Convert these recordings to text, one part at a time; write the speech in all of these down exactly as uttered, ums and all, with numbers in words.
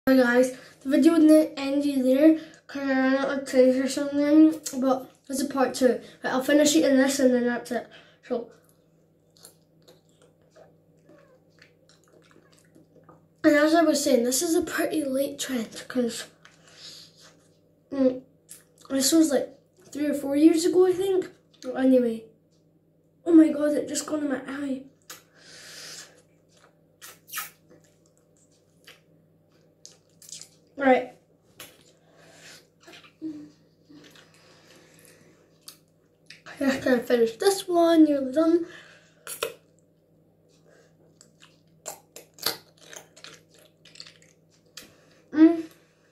Hi guys, the video wouldn't end you there because I ran out of trays or something, but there's a part two. Right, I'll finish eating this and then that's it. So, and as I was saying, this is a pretty late trend because mm, this was like three or four years ago, I think. Well, anyway, oh my god, it just got in my eye. Right. After I finish this one, nearly done. Mm.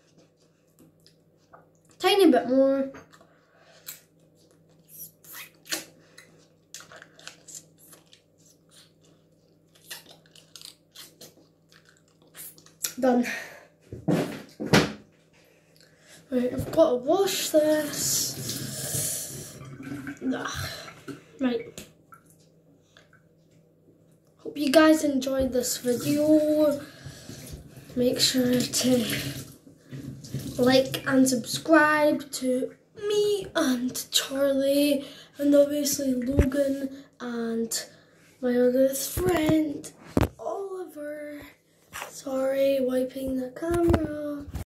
Tiny bit more. Done. Right, I've got to wash this. Ugh. Right. Hope you guys enjoyed this video. Make sure to like and subscribe to me and Charlie and obviously Logan and my other friend Oliver. Sorry, wiping the camera.